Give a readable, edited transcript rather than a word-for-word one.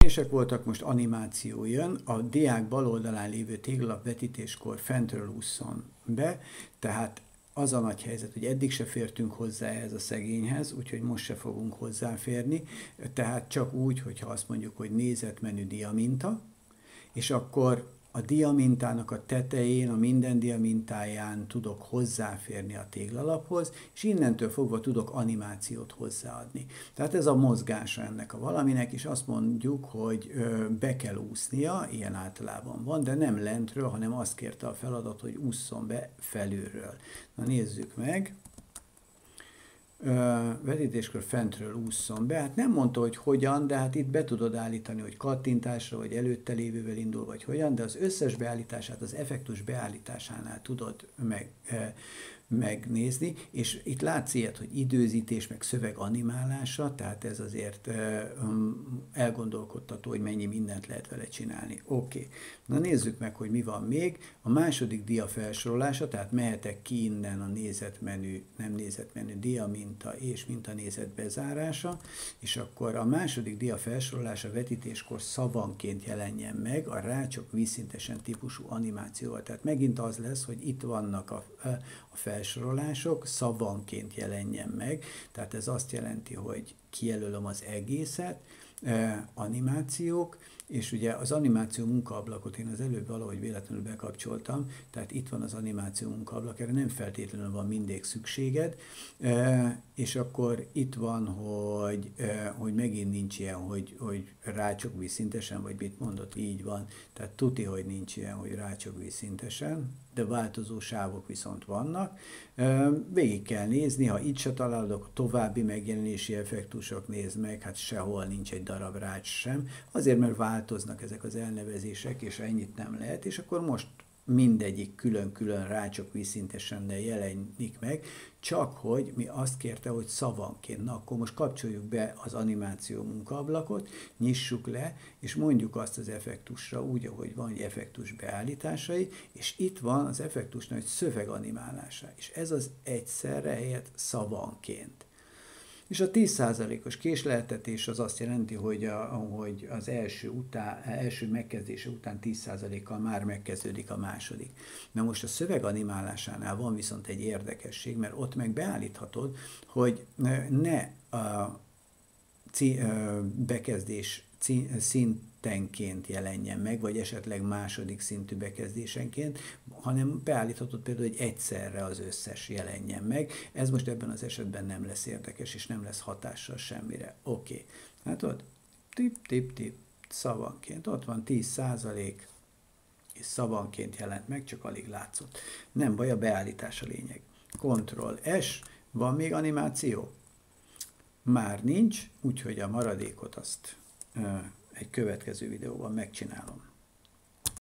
Vetítések voltak, most animáció jön, a diák bal oldalán lévő téglalap vetítéskor fentről ússzon be, tehát az a nagy helyzet, hogy eddig se fértünk hozzá ehhez a szegényhez, úgyhogy most se fogunk hozzáférni, tehát csak úgy, hogyha azt mondjuk, hogy nézetmenü diaminta, és akkor a diamintának a tetején, a minden diamintáján tudok hozzáférni a téglalaphoz, és innentől fogva tudok animációt hozzáadni. Tehát ez a mozgása ennek a valaminek, és azt mondjuk, hogy be kell úsznia, ilyen általában van, de nem lentről, hanem azt kérte a feladat, hogy ússzon be felülről. Na nézzük meg. Vetítéskor fentről ússzon be. Hát nem mondta, hogy hogyan, de hát itt be tudod állítani, hogy kattintásra, vagy előtte lévővel indul, vagy hogyan, de az összes beállítását az effektus beállításánál tudod megnézni, és itt látsz ilyet, hogy időzítés, meg szöveg animálása, tehát ez azért elgondolkodtató, hogy mennyi mindent lehet vele csinálni. Oké. Na nézzük meg, hogy mi van még. A második dia felsorolása, tehát mehetek ki innen a nézetmenü, nem nézetmenü, diaminta és mintanézet bezárása, és akkor a második dia felsorolása vetítéskor szavanként jelenjen meg a rácsok vízszintesen típusú animációval. Tehát megint az lesz, hogy itt vannak a felsorolások, szavanként jelenjen meg, tehát ez azt jelenti, hogy kijelölöm az egészet, animációk, és ugye az animáció munkaablakot én az előbb valahogy véletlenül bekapcsoltam, tehát itt van az animáció munkaablak, erre nem feltétlenül van mindig szükséged, és akkor itt van, hogy megint nincs ilyen, hogy rácsok vízszintesen, vagy mit mondott, így van, tehát tuti, hogy nincs ilyen, hogy rácsok vízszintesen, de változó sávok viszont vannak. Végig kell nézni, ha itt se találod, további megjelenési effektusok, nézd meg, hát sehol nincs egy darab rács sem, azért, mert változnak ezek az elnevezések, és ennyit nem lehet, és akkor most mindegyik külön-külön rácsok vízszintesen, de jelenik meg, csak hogy mi azt kérte, hogy szavanként. Na, akkor most kapcsoljuk be az animáció munkaablakot, nyissuk le, és mondjuk azt az effektusra úgy, ahogy van, hogy effektus beállításai, és itt van az effektusnak egy szöveganimálása, és ez az egyszerre helyett szavanként. És a 10%-os késleltetés az azt jelenti, hogy az első megkezdése után 10%-kal már megkezdődik a második. Na most a szöveganimálásánál van viszont egy érdekesség, mert ott meg beállíthatod, hogy ne a bekezdés szintenként jelenjen meg, vagy esetleg második szintű bekezdésenként, hanem beállíthatod például, hogy egyszerre az összes jelenjen meg. Ez most ebben az esetben nem lesz érdekes, és nem lesz hatással semmire. Oké. Hát ott tip, szavanként. Ott van 10%, és szavanként jelent meg, csak alig látszott. Nem baj, a beállítás a lényeg. Ctrl+S, van még animáció? Már nincs, úgyhogy a maradékot azt egy következő videóban megcsinálom.